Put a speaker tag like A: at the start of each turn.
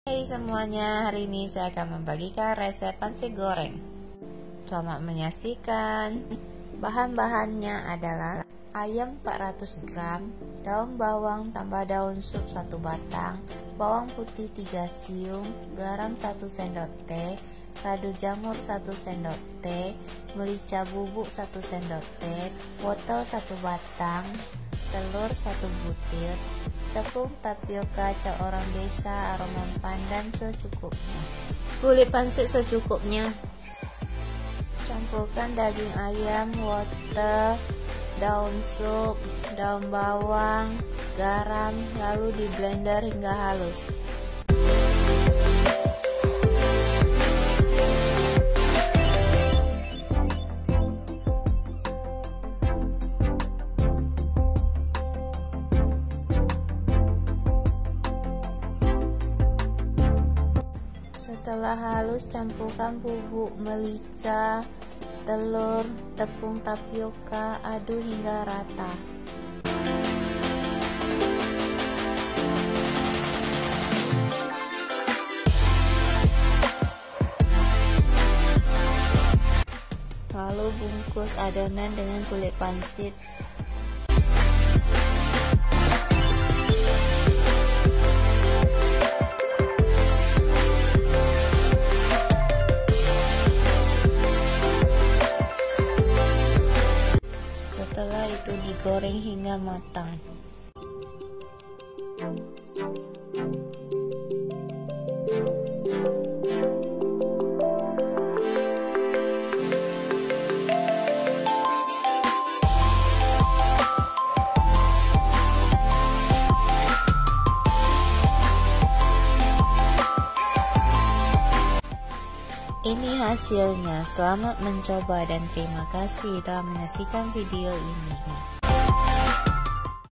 A: Hai semuanya, hari ini saya akan membagikan resep pancit goreng. Selamat menyaksikan. Bahan-bahannya adalah ayam 400 gram, daun bawang tambah daun sup 1 batang, bawang putih 3 siung, garam 1 sendok teh, kaldu jamur 1 sendok teh, merica bubuk 1 sendok teh, wortel 1 batang, telur 1 butir, tepung tapioka cap orang desa, aroma pandan secukupnya. Kulit pancit secukupnya. Campurkan daging ayam, wortel, daun sup, daun bawang, garam, lalu di blender hingga halus. Setelah halus, campurkan bubuk merica, telur, tepung tapioka, aduk hingga rata. Lalu bungkus adonan dengan kulit pancit. Setelah itu digoreng hingga matang. Ini hasilnya. Selamat mencoba dan terima kasih telah menyaksikan video ini.